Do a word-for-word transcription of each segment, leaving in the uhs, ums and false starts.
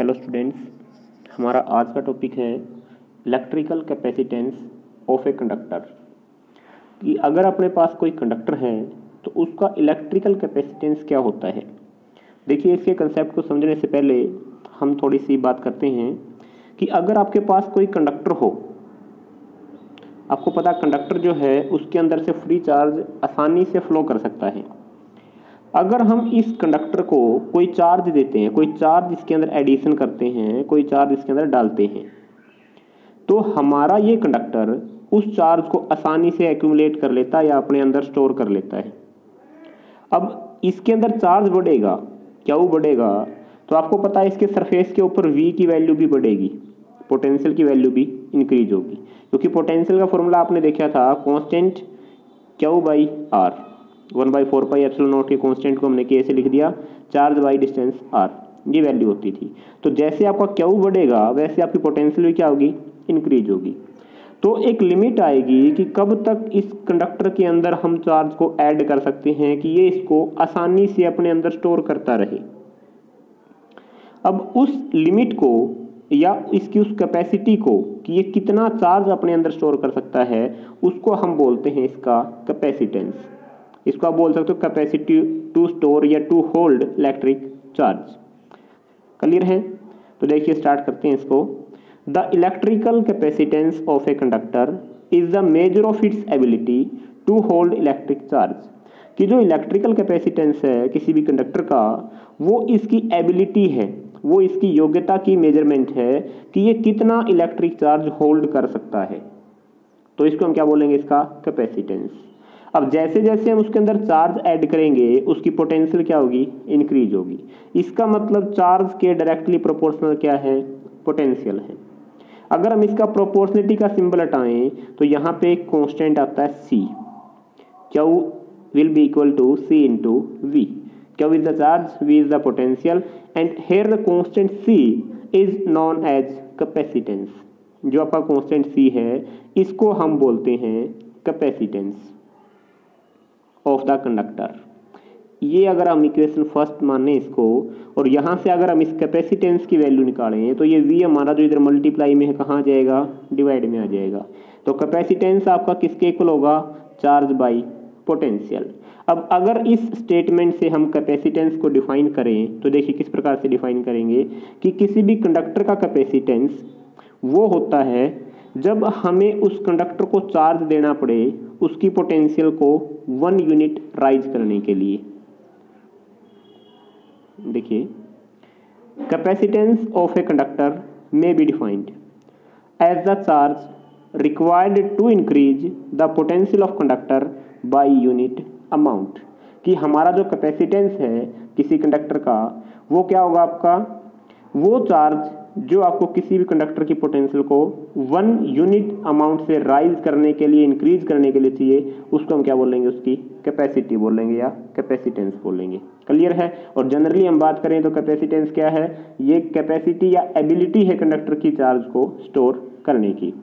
Hello students, हमारा आज का टॉपिक है electrical capacitance of a conductor. कि अगर अपने पास कोई कंडक्टर है तो उसका इलेक्ट्रिकल कैपेसिटेंस क्या होता है। देखिए, इसके कंसेप्ट को समझने से पहले हम थोड़ी सी बात करते हैं कि अगर आपके पास कोई कंडक्टर हो, आपको पता कंडक्टर जो है उसके अंदर से फ्री चार्ज आसानी से फ्लो कर सकता है। अगर हम इस कंडक्टर को कोई चार्ज देते हैं, कोई चार्ज इसके अंदर एडिशन करते हैं, कोई चार्ज इसके अंदर डालते हैं, तो हमारा ये कंडक्टर उस चार्ज को आसानी से एक्यूमुलेट कर लेता है या अपने अंदर स्टोर कर लेता है। अब इसके अंदर चार्ज बढ़ेगा, क्या वो बढ़ेगा, तो आपको पता है इसके सरफेस के ऊपर V की वैल्यू भी बढ़ेगी, पोटेंशियल की वैल्यू भी इंक्रीज होगी, क्योंकि पोटेंशियल का फॉर्मूला आपने देखा था constant Q by R, one by four pi epsilon naught के कांस्टेंट को हमने के से लिख दिया, चार्ज बाई डिस्टेंस आर, ये वैल्यू होती थी। तो जैसे आपका क्यू बढ़ेगा वैसे आपकी पोटेंशियल भी क्या होगी, इंक्रीज होगी। तो एक लिमिट आएगी कि कब तक इस कंडक्टर के अंदर हम चार्ज को ऐड कर सकते हैं कि ये इसको आसानी से अपने अंदर स्टोर करता रहे। अब उस लिमिट को या इसकी उस कैपेसिटी को कि ये कितना चार्ज अपने अंदर स्टोर कर सकता है, उसको हम बोलते हैं इसका कैपेसिटेंस। इसको आप बोल सकते हो कैपेसिटी टू स्टोर या to hold electric charge. Clear है? तो देखिए स्टार्ट करते हैं इसको। The electrical capacitance of a conductor is the measure of its ability to hold electric charge. कि जो इलेक्ट्रिकल कैपेसिटेंस है किसी भी कंडक्टर का, वो इसकी एबिलिटी है, वो इसकी योग्यता की मेजरमेंट है कि ये कितना इलेक्ट्रिक चार्ज होल्ड कर सकता है। तो इसको हम क्या बोलेंगे, इसका कैपेसिटेंस। अब जैसे जैसे हम उसके अंदर चार्ज ऐड करेंगे उसकी पोटेंशियल क्या होगी, इंक्रीज होगी। इसका मतलब चार्ज के डायरेक्टली प्रोपोर्शनल क्या है, पोटेंशियल है। अगर हम इसका प्रोपोर्शनलिटी का सिंबल हटाएं तो यहाँ पे एक कांस्टेंट आता है C, Q will be equal to C into V। Q is the charge, V is the potential, and here the constant C is known as capacitance। जो आपका कांस्टेंट C है इसको हम बोलते हैं कैपेसिटेंस ऑफ द कंडक्टर। ये अगर हम इक्वेशन फर्स्ट माने इसको, और यहाँ से अगर हम इस कैपेसिटेंस की वैल्यू निकालें तो ये V हमारा जो इधर मल्टीप्लाई में है कहाँ आ जाएगा, डिवाइड में आ जाएगा। तो कैपेसिटेंस आपका किसके इक्वल होगा, चार्ज बाई पोटेंशियल। अब अगर इस स्टेटमेंट से हम कैपेसिटेंस को डिफाइन करें तो देखिए किस प्रकार से डिफाइन करेंगे कि किसी भी कंडक्टर का कैपेसिटेंस वो होता है जब हमें उस कंडक्टर को चार्ज देना पड़े उसकी पोटेंशियल को वन यूनिट राइज करने के लिए। देखिए, capacitance of a conductor may be defined as the charge required to increase the potential of conductor by unit amount. कि हमारा जो कैपेसिटेंस है किसी कंडक्टर का वो क्या होगा, आपका वो चार्ज जो आपको किसी भी कंडक्टर की पोटेंशियल को वन यूनिट अमाउंट से राइज करने के लिए, इंक्रीज करने के लिए चाहिए, उसको हम क्या बोलेंगे, उसकी कैपेसिटी बोलेंगे या कैपेसिटेंस बोलेंगे। क्लियर है? और जनरली हम बात करें तो कैपेसिटेंस क्या है, ये कैपेसिटी या एबिलिटी है कंडक्टर की चार्ज को स्टोर करने की।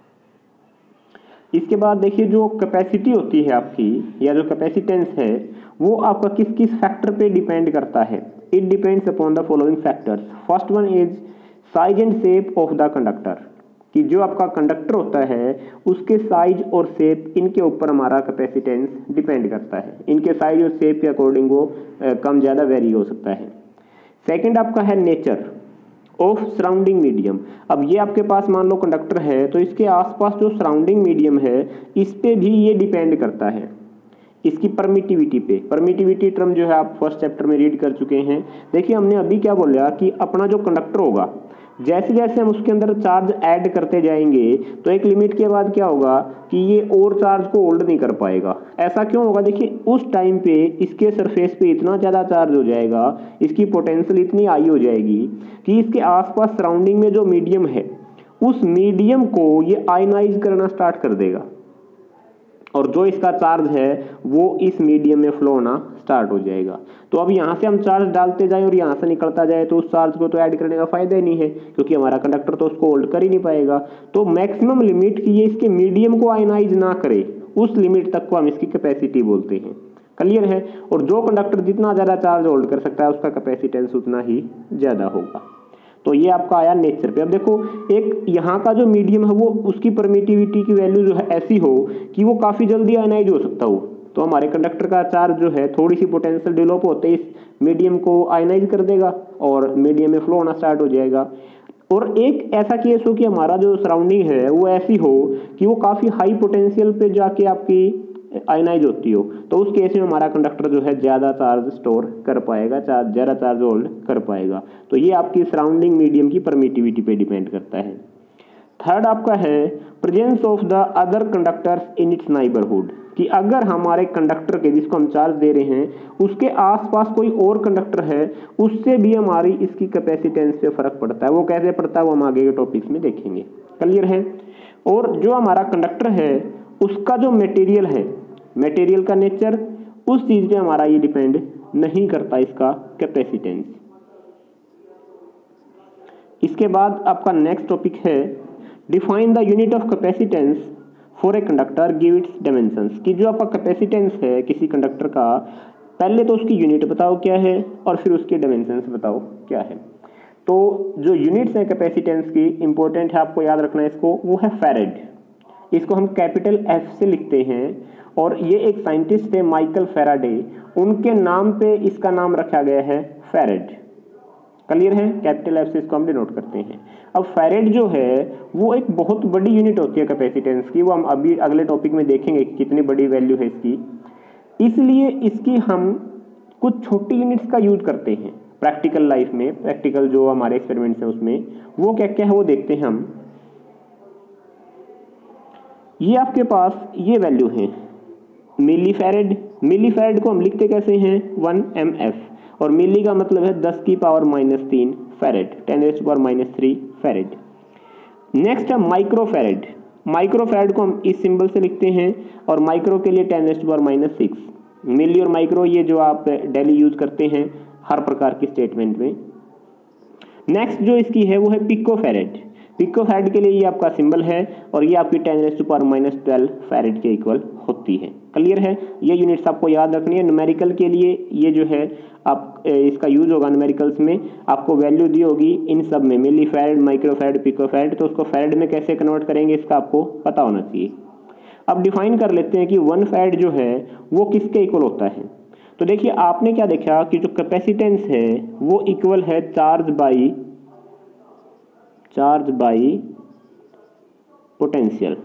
इसके बाद देखिए जो कैपेसिटी होती है आपकी या जो कैपेसिटेंस है वो आपका किस किस फैक्टर पे डिपेंड करता है। It depends upon the following factors. First one is size and shape of the conductor. कि जो आपका कंडक्टर होता है उसके साइज और शेप, इनके ऊपर हमारा कैपेसिटेंस डिपेंड करता है। इनके साइज और शेप के अकॉर्डिंग वो आ, कम ज़्यादा वेरी हो सकता है। सेकेंड आपका है नेचर ऑफ सराउंडिंग मीडियम। अब ये आपके पास मान लो कंडक्टर है तो इसके आसपास जो सराउंडिंग मीडियम है इस पे भी ये डिपेंड करता है, इसकी परमिटिविटी पे। परमिटिविटी टर्म जो है आप फर्स्ट चैप्टर में रीड कर चुके हैं। देखिए हमने अभी क्या बोला कि अपना जो कंडक्टर होगा जैसे जैसे हम उसके अंदर चार्ज ऐड करते जाएंगे तो एक लिमिट के बाद क्या होगा कि ये और चार्ज को होल्ड नहीं कर पाएगा। ऐसा क्यों होगा, देखिए उस टाइम पे इसके सरफेस पे इतना ज़्यादा चार्ज हो जाएगा, इसकी पोटेंशियल इतनी हाई हो जाएगी कि इसके आसपास सराउंडिंग में जो मीडियम है उस मीडियम को ये आयनाइज करना स्टार्ट कर देगा, और जो इसका चार्ज है वो इस मीडियम में फ्लो होना स्टार्ट हो जाएगा। तो अब यहाँ से हम चार्ज डालते जाएं और यहाँ से निकलता जाए तो उस चार्ज को तो ऐड करने का फायदा ही नहीं है, क्योंकि हमारा कंडक्टर तो उसको होल्ड कर ही नहीं पाएगा। तो मैक्सिमम लिमिट की ये इसके मीडियम को आयनाइज ना करे उस लिमिट तक को हम इसकी कैपेसिटी बोलते हैं। क्लियर है? और जो कंडक्टर जितना ज़्यादा चार्ज होल्ड कर सकता है उसका कैपेसिटेंस उतना ही ज़्यादा होगा। तो ये आपका आया नेचर पे। अब देखो एक यहाँ का जो मीडियम है वो उसकी परमिटिविटी की वैल्यू जो है ऐसी हो कि वो काफ़ी जल्दी आयनाइज हो सकता हो, तो हमारे कंडक्टर का चार्ज जो है थोड़ी सी पोटेंशियल डेवलप होते ही इस मीडियम को आयनाइज कर देगा और मीडियम में फ्लो होना स्टार्ट हो जाएगा। और एक ऐसा केस हो कि हमारा जो सराउंडिंग है वो ऐसी हो कि वो काफ़ी हाई पोटेंशियल पे जाके आपकी आयनाइज होती हो, तो उस केस में हमारा कंडक्टर जो है ज़्यादा चार्ज स्टोर कर पाएगा, चार्ज ज़्यादा चार्ज होल्ड कर पाएगा। तो ये आपकी सराउंडिंग मीडियम की परमिटिविटी पे डिपेंड करता है। थर्ड आपका है presence of the other conductors in its neighbourhood, कि अगर हमारे कंडक्टर के जिसको हम चार्ज दे रहे हैं उसके आसपास कोई और कंडक्टर है, उससे भी हमारी इसकी कैपेसिटेंस पे फर्क पड़ता है। वो कैसे पड़ता है वो हम आगे के टॉपिक्स में देखेंगे। क्लियर है। और जो हमारा कंडक्टर है उसका जो मटेरियल है, मटेरियल का नेचर, उस चीज पे हमारा ये डिपेंड नहीं करता इसका कैपेसिटेंस। इसके बाद आपका नेक्स्ट टॉपिक है define the unit of capacitance for a conductor give its dimensions, कि जो आपका कैपेसिटेंस है किसी कंडक्टर का, पहले तो उसकी यूनिट बताओ क्या है और फिर उसके डायमेंशंस बताओ क्या है। तो जो यूनिट्स हैं कैपेसिटेंस की, इंपॉर्टेंट है, आपको याद रखना है इसको, वो है फैरेड। इसको हम कैपिटल एफ से लिखते हैं और ये एक साइंटिस्ट थे माइकल फैराडे, उनके नाम पे इसका नाम रखा गया है फैरेड। क्लियर है। कैपिटल एफ से इसको हम डिनोट करते हैं। अब फैरेड जो है वो एक बहुत बड़ी यूनिट होती है कैपेसिटेंस की, वो हम अभी अगले टॉपिक में देखेंगे कि कितनी बड़ी वैल्यू है इसकी। इसलिए इसकी हम कुछ छोटी यूनिट्स का यूज करते हैं प्रैक्टिकल लाइफ में। प्रैक्टिकल जो हमारे एक्सपेरिमेंट्स हैं उसमें वो क्या क्या है वो देखते हैं हम। ये आपके पास ये वैल्यू है मिली फैरेड। मिली फैरेड को हम लिखते कैसे हैं, वन एम एफ, और मिली का मतलब है दस की पावर माइनस तीन farad, ten raised to power minus three farad. Next है माइक्रो फैरेड। माइक्रो फैरेड को हम इस सिंबल से लिखते हैं और माइक्रो के लिए ten raised to power minus six. Milli और माइक्रो ये जो आप डेली यूज करते हैं हर प्रकार की स्टेटमेंट में। नेक्स्ट जो इसकी है वो है पिको फैरेड। पिको फैरेड के लिए ये आपका सिंबल है और ये आपकी ten raised to power minus twelve farad के इक्वल होती है। क्लियर है। ये यूनिट्स आपको याद रखनी है। न्यूमेरिकल के लिए ये जो है आप इसका यूज होगा न्यूमेरिकल्स में, आपको वैल्यू दी होगी इन सब में, milli farad, micro farad, pico farad, तो उसको फैरेड में कैसे कन्वर्ट करेंगे इसका आपको पता होना चाहिए। अब डिफाइन कर लेते हैं कि वन फैरेड जो है वो किसके इक्वल होता है। तो देखिए आपने क्या देखा कि जो कैपेसिटेंस है वो इक्वल है charge by charge by potential,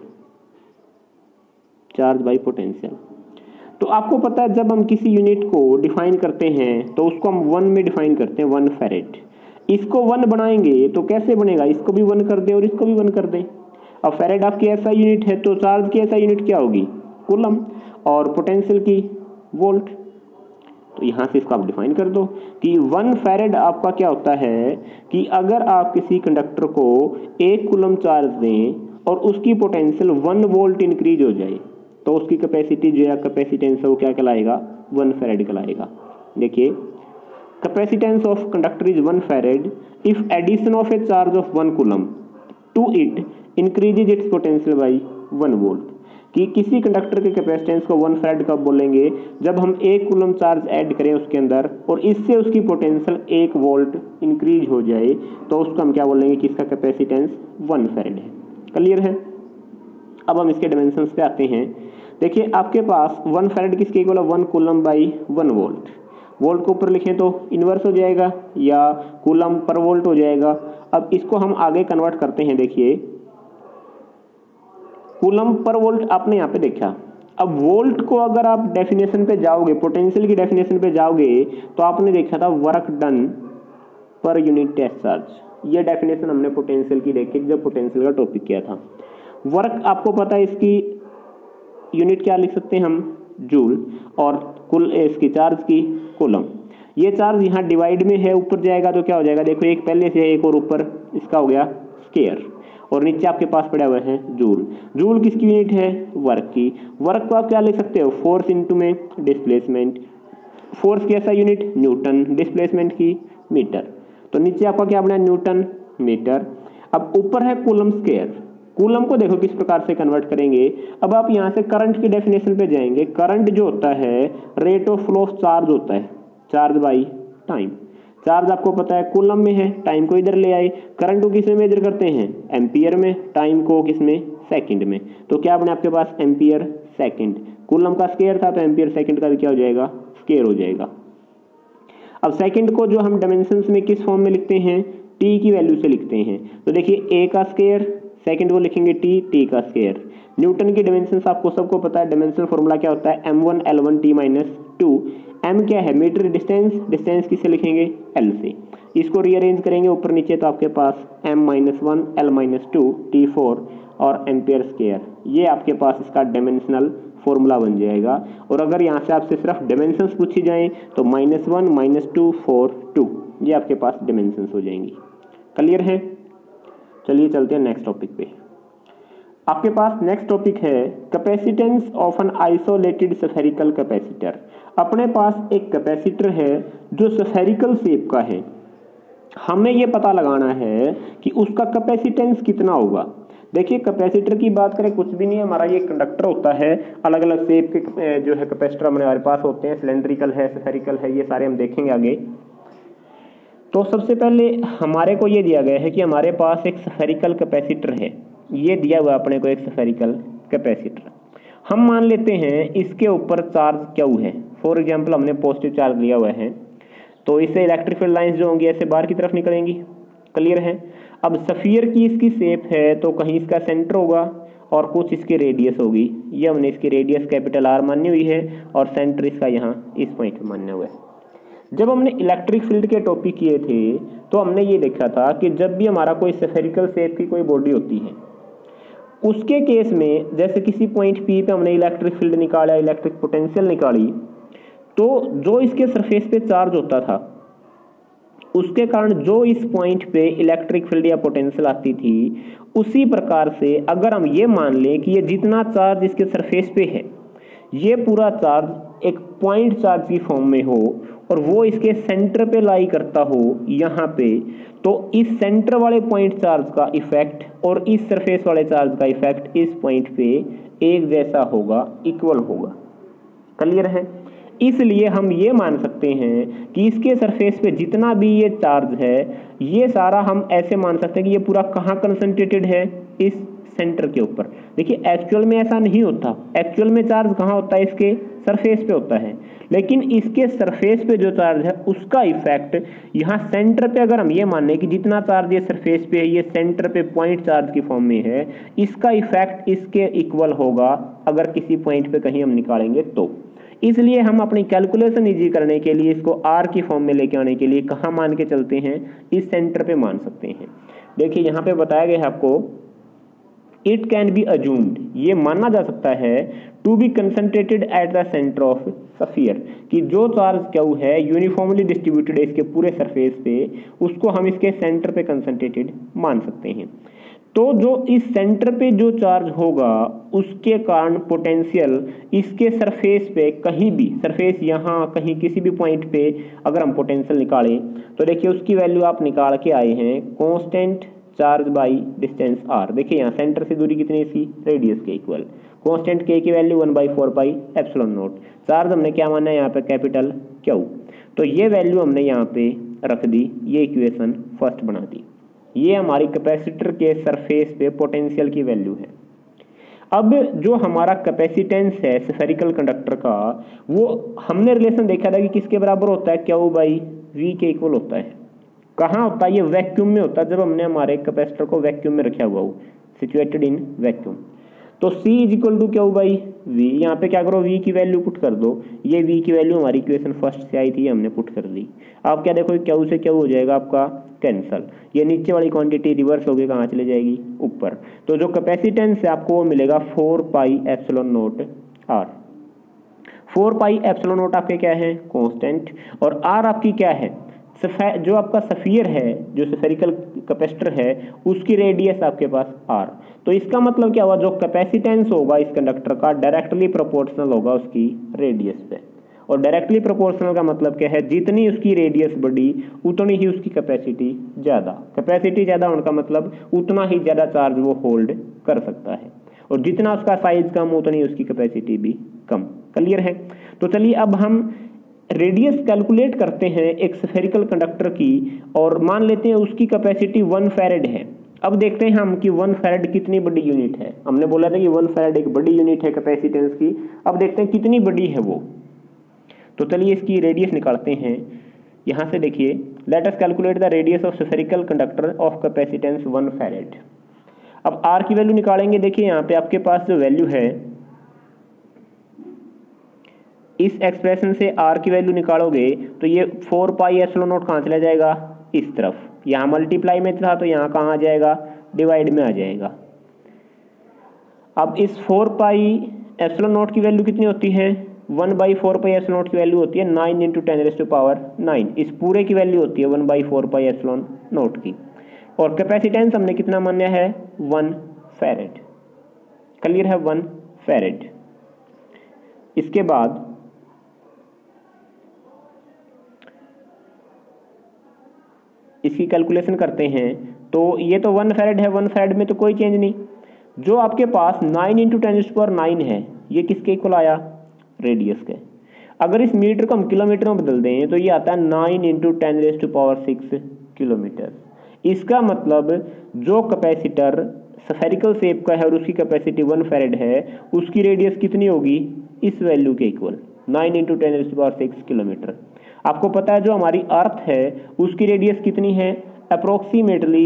charge by potential. तो आपको पता है जब हम किसी यूनिट को डिफाइन करते हैं तो उसको हम वन में डिफाइन करते हैं, वन फैरेड। इसको वन बनाएंगे तो कैसे बनेगा, इसको भी वन कर दे और इसको भी वन कर दे। अब फैरेड आपकी ऐसा यूनिट है तो चार्ज की ऐसा यूनिट क्या होगी, कूलम, और पोटेंशियल की वोल्ट। तो यहाँ से इसको आप डिफाइन कर दो कि वन फैरेड आपका क्या होता है कि अगर आप किसी कंडक्टर को एक कूलम चार्ज दें और उसकी पोटेंशियल वन वोल्ट इंक्रीज हो जाए तो उसकी कैपेसिटी जो है कैपेसिटेंस है वो क्या कहलाएगा, वन फैरेड कहलाएगा। देखिए capacitance of conductor is one farad if addition of a charge of one coulomb to it increases its potential by one volt, कि किसी कंडक्टर के कैपेसिटेंस को वन फैरेड कब बोलेंगे, जब हम एक कूलम चार्ज ऐड करें उसके अंदर और इससे उसकी पोटेंशियल एक वोल्ट इंक्रीज हो जाए तो उसको हम क्या बोलेंगे कि इसका कैपेसिटेंस वन फैरेड है। क्लियर है। अब हम इसके डायमेंशंस पे आते हैं। देखिए आपके पास वन फैरेड किसके इक्वल है, one coulomb by one volt. Volt को ऊपर लिखें तो इन्वर्स हो जाएगा या कूलम पर वोल्ट हो जाएगा। अब इसको हम आगे कन्वर्ट करते हैं। देखिए कूलम पर वोल्ट आपने यहाँ पे देखा। अब वोल्ट को अगर आप डेफिनेशन पे जाओगे, पोटेंशियल की डेफिनेशन पे जाओगे तो आपने देखा था work done per unit test charge. ये डेफिनेशन हमने पोटेंशियल की देखी जब पोटेंशियल का टॉपिक किया था। वर्क आपको पता है इसकी यूनिट क्या लिख सकते हैं हम, जूल, और कुल इसकी चार्ज की कूलम। ये चार्ज यहाँ डिवाइड में है, ऊपर जाएगा तो क्या हो जाएगा, देखो एक पहले से है एक और ऊपर इसका हो गया स्केयर और नीचे आपके पास पड़े हुए हैं जूल। जूल किसकी यूनिट है, वर्क की। वर्क को आप क्या लिख सकते हो, फोर्स इनटू में डिस्प्लेसमेंट। फोर्स की ऐसा यूनिट न्यूटन, डिस्प्लेसमेंट की मीटर। तो नीचे आपका क्या बना, न्यूटन मीटर। अब ऊपर है कूलम स्केयर। कूलम को देखो किस प्रकार से कन्वर्ट करेंगे। अब आप यहाँ से करंट की डेफिनेशन पे जाएंगे। करंट जो होता है rate of flow of charge होता है, चार्ज बाई टाइम। चार्ज आपको पता है कूलम में है, टाइम को इधर ले आए। करंट को किस में मेजर करते हैं? एम्पियर में। टाइम को किस में? सेकंड में। तो क्या बने आपके पास? Ampere second. कूलम का स्क्वायर था तो एम्पियर सेकंड का भी क्या हो जाएगा? स्क्वायर हो जाएगा। अब सेकंड को जो हम डायमेंशंस में किस फॉर्म में लिखते हैं? टी की वैल्यू से लिखते हैं। तो देखिए ए का स्क्वायर, सेकंड को लिखेंगे टी, टी का स्क्वायर। न्यूटन की डायमेंशंस आपको सबको पता है, डायमेंशनल फॉर्मूला क्या होता है? M one L one T minus two. M क्या है? मीटर डिस्टेंस, डिस्टेंस किससे लिखेंगे? एल से। इसको रीअरेंज करेंगे ऊपर नीचे तो आपके पास M minus one L minus two T four और एम्पियर स्क्वायर। ये आपके पास इसका डायमेंशनल फॉर्मूला बन जाएगा। और अगर यहाँ से आपसे सिर्फ डायमेंशंस पूछी जाए तो minus one minus two four two, ये आपके पास डायमेंशंस हो जाएंगी। क्लियर है? चलिए चलते हैं नेक्स्ट टॉपिक पे। आपके पास नेक्स्ट टॉपिक है capacitance of an isolated spherical capacitor. अपने पास एक कैपेसिटर है जो स्फेरिकल शेप का है। हमें यह पता लगाना है कि उसका कैपेसिटेंस कितना होगा। देखिए कैपेसिटर की बात करें, कुछ भी नहीं है, हमारा ये कंडक्टर होता है। अलग अलग शेप के जो है कैपेसिटर हमारे पास होते हैं, सिलेंड्रिकल है, स्फेरिकल है, ये सारे हम देखेंगे आगे। तो सबसे पहले हमारे को ये दिया गया है कि हमारे पास एक स्फेरिकल कैपेसिटर है। ये दिया हुआ अपने को एक स्फेरिकल कैपेसिटर। हम मान लेते हैं इसके ऊपर चार्ज क्यू है। फॉर एग्जांपल हमने पॉजिटिव चार्ज लिया हुआ है, तो इससे इलेक्ट्रिक फील्ड लाइंस जो होंगी ऐसे बाहर की तरफ निकलेंगी। क्लियर है? अब स्फीयर की इसकी शेप है तो कहीं इसका सेंटर होगा और कुछ इसकी रेडियस होगी। ये हमने इसकी रेडियस कैपिटल आर मानी हुई है और सेंटर इसका यहाँ इस पॉइंट पे माना हुआ है। जब हमने इलेक्ट्रिक फील्ड के टॉपिक किए थे तो हमने ये देखा था कि जब भी हमारा कोई स्फेरिकल शेप की कोई बॉडी होती है, उसके केस में जैसे किसी पॉइंट पी पे हमने इलेक्ट्रिक फील्ड निकाला, इलेक्ट्रिक पोटेंशियल निकाली, तो जो इसके सरफेस पे चार्ज होता था उसके कारण जो इस पॉइंट पे इलेक्ट्रिक फील्ड या पोटेंशियल आती थी, उसी प्रकार से अगर हम ये मान लें कि ये जितना चार्ज इसके सरफेस पे है ये पूरा चार्ज एक पॉइंट चार्ज की फॉर्म में हो और वो इसके सेंटर पे लाई करता हो यहाँ पे, तो इस सेंटर वाले पॉइंट चार्ज का इफेक्ट और इस सरफेस वाले चार्ज का इफेक्ट इस पॉइंट पे एक जैसा होगा, इक्वल होगा। क्लियर है? इसलिए हम ये मान सकते हैं कि इसके सरफेस पे जितना भी ये चार्ज है, ये सारा हम ऐसे मान सकते हैं कि ये पूरा कहाँ कंसंट्रेटेड है? इस सेंटर के ऊपर। देखिए एक्चुअल में ऐसा नहीं होता। एक्चुअल में चार्ज कहाँ होता है? इसके सरफेस पे होता है। लेकिन इसके सरफेस पे जो चार्ज है उसका इफेक्ट यहाँ सेंटर पे, अगर हम ये मान लें कि जितना चार्ज ये सरफेस पे है ये सेंटर पे पॉइंट चार्ज की फॉर्म में है, इसका इफेक्ट इसके इक्वल होगा अगर किसी पॉइंट पे कहीं हम निकालेंगे तो। इसलिए हम अपनी कैलकुलेशन इजी करने के लिए इसको आर की फॉर्म में लेके आने के लिए कहाँ मान के चलते हैं? इस सेंटर पे मान सकते हैं। देखिए यहाँ पे बताया गया है आपको, इट कैन बी अज्यूम्ड, ये माना जा सकता है, to be concentrated at the centre of sphere, कि जो चार्ज क्यू है यूनिफॉर्मली डिस्ट्रीब्यूटेड है इसके पूरे सरफेस पे, उसको हम इसके सेंटर पे कंसंट्रेटेड मान सकते हैं। तो जो इस सेंटर पे जो चार्ज होगा उसके कारण पोटेंशियल इसके सरफेस पे कहीं भी, सरफेस यहाँ कहीं किसी भी पॉइंट पे अगर हम पोटेंशियल निकालें तो देखिए उसकी वैल्यू आप निकाल के आए हैं constant charge by distance R. देखिए यहाँ सेंटर से दूरी कितनी थी? रेडियस के इक्वल। कांस्टेंट के की value one by four pi epsilon naught. Charge हमने क्या माना है यहाँ पे? Capital Q. तो ये वैल्यू हमने यहाँ पे रख दी, ये इक्वेशन फर्स्ट बना दी। ये हमारी कैपेसिटर के सरफेस पे पोटेंशियल की वैल्यू है। अब जो हमारा कैपेसिटेंस है स्फेरिकल कंडक्टर का, वो हमने रिलेशन देखा था कि किसके बराबर होता है? क्यू बाई वी के इक्वल होता है। कहाँ होता है? ये वैक्यूम में होता है, जब हमने हमारे कैपेसिटर को वैक्यूम में रखा हुआ हो, सिचुएटेड इन वैक्यूम। तो C is equal to Q by V. यहाँ पे क्या करो? V की वैल्यू पुट कर दो। ये V की वैल्यू हमारी इक्वेशन फर्स्ट से आई थी, हमने पुट कर दी। आप क्या देखो, क्यू से क्यू हो जाएगा आपका कैंसल। ये नीचे वाली क्वांटिटी रिवर्स होगी, कहाँ चले जाएगी? ऊपर। तो जो कैपेसिटेंस है आपको वो मिलेगा four pi epsilon naught R. Four pi epsilon naught आपके क्या है? कांस्टेंट। और आर आपकी क्या है? जो आपका स्फीयर है, जो स्फेरिकल कैपेसिटर है, उसकी रेडियस आपके पास आर। तो इसका मतलब क्या हुआ? जो कैपेसिटेंस होगा इस कंडक्टर का डायरेक्टली प्रोपोर्शनल होगा उसकी रेडियस पे। और डायरेक्टली प्रोपोर्शनल का मतलब क्या है? जितनी उसकी रेडियस बढ़ी उतनी ही उसकी कैपेसिटी ज्यादा। कैपेसिटी ज्यादा होने का मतलब उतना ही ज्यादा चार्ज वो होल्ड कर सकता है, और जितना उसका साइज कम उतनी उसकी कैपेसिटी भी कम। क्लियर है? तो चलिए अब हम रेडियस कैलकुलेट करते हैं एक स्फेरिकल कंडक्टर की और मान लेते हैं उसकी कैपेसिटी वन फैरेड है। अब देखते हैं हम कि वन फैरेड कितनी बड़ी यूनिट है। हमने बोला था कि वन फैरेड एक बड़ी यूनिट है कैपेसिटेंस की। अब देखते हैं कितनी बड़ी है वो। तो चलिए इसकी रेडियस निकालते हैं। यहाँ से देखिए, let us calculate the radius of spherical conductor of capacitance one farad. अब आर की वैल्यू निकालेंगे। देखिए यहाँ पे आपके पास जो वैल्यू है, इस एक्सप्रेशन से आर की वैल्यू निकालोगे तो ये फोर पाई एप्सिलॉन नॉट कहाँ चला जाएगा, इस तरफ। यहाँ मल्टीप्लाई में था तो यहाँ कहाँ आ जाएगा, डिवाइड में आ जाएगा। अब इस फोर पाई एप्सिलॉन नॉट की वैल्यू कितनी होती है, one by four pi epsilon naught की वैल्यू होती है nine into ten raise to power nine. इस पूरे की वैल्यू होती है one by four pi epsilon naught की। और कैपेसिटेंस हमने कितना माना है, वन फैरेड। क्लियर है, वन फैरेड। इसके बाद इसकी कैलकुलेशन करते हैं तो ये तो वन फैरेड है, वन फैरेड में तो कोई चेंज नहीं। जो आपके पास nine into ten to power nine है, ये किसके इक्वल आया, रेडियस के। अगर इस मीटर को हम किलोमीटर में बदल दें तो ये आता है nine into ten raise to power six kilometre. इसका मतलब जो कैपेसिटर स्फेरिकल शेप का है और उसकी कैपेसिटी वन फैरेड है, उसकी रेडियस कितनी होगी, इस वैल्यू के equal, nine into ten raise to power six kilometre. आपको पता है जो हमारी अर्थ है उसकी रेडियस कितनी है, approximately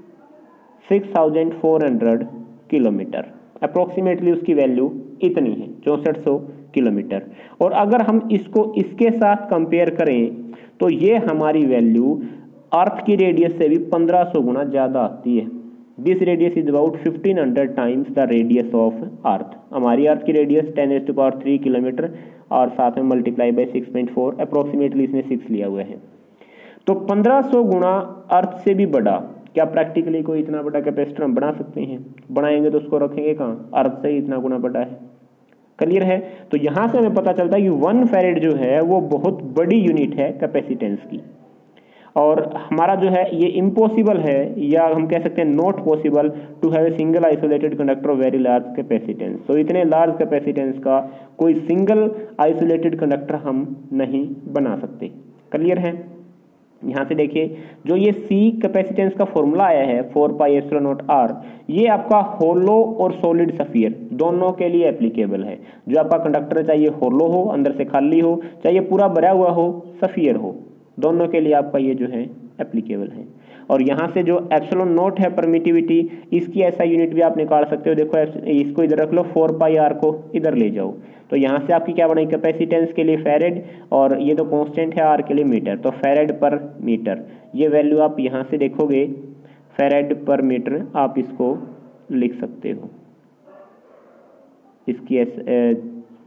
six thousand four hundred kilometre. Approximately उसकी वैल्यू इतनी है, चौंसठ सौ किलोमीटर। और अगर हम इसको इसके साथ कंपेयर करें तो ये हमारी वैल्यू अर्थ की रेडियस से भी पंद्रह सौ गुना ज़्यादा आती है। This radius is about fifteen hundred times the radius of earth. हमारी अर्थ की radius ten raise to power three kilometre और साथ में multiply by six point four, approximately इसने सिक्स लिया हुआ है। तो पंद्रह सौ गुना अर्थ से भी बड़ा, क्या प्रैक्टिकली कोई इतना बड़ा कैपेसिटर हम बना सकते हैं? बनाएंगे तो उसको रखेंगे कहाँ, अर्थ से ही इतना गुना बड़ा है। क्लियर है? तो यहाँ से हमें पता चलता है कि वन फैरेड जो है वो बहुत बड़ी यूनिट है कैपेसिटेंस की। और हमारा जो है ये इम्पॉसिबल है, या हम कह सकते हैं not possible to have a single isolated conductor of very large capacitance. तो इतने लार्ज कैपेसिटेंस का कोई सिंगल आइसोलेटेड कंडक्टर हम नहीं बना सकते। क्लियर है? यहाँ से देखिए, जो ये C कैपेसिटेंस का फॉर्मूला आया है four pi epsilon naught R, ये आपका होलो और सॉलिड सफियर दोनों के लिए एप्लीकेबल है। जो आपका कंडक्टर चाहिए होलो हो, अंदर से खाली हो, चाहिए पूरा भरा हुआ हो, सफियर हो, दोनों के लिए आपका ये जो है एप्लीकेबल है। और यहाँ से जो एप्सिलॉन नॉट है परमिटिविटी, इसकी ऐसा यूनिट भी आप निकाल सकते हो। देखो इसको इधर रख लो, फोर पाई आर को इधर ले जाओ, तो यहाँ से आपकी क्या बनेगी, कैपेसिटेंस के लिए फैरेड, और ये तो कांस्टेंट है आर के लिए मीटर, तो फैरेड पर मीटर। ये वैल्यू आप यहाँ से देखोगे, फैरेड पर मीटर आप इसको लिख सकते हो। इसकी ऐस,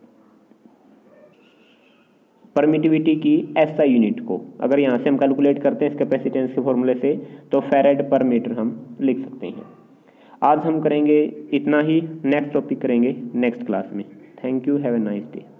परमिटिविटी की ऐसा यूनिट को अगर यहाँ से हम कैलकुलेट करते हैं इस कैपेसिटेंस के फॉर्मूले से, तो फैरेड पर मीटर हम लिख सकते हैं। आज हम करेंगे इतना ही, नेक्स्ट टॉपिक करेंगे नेक्स्ट क्लास में। Thank you, have a nice day.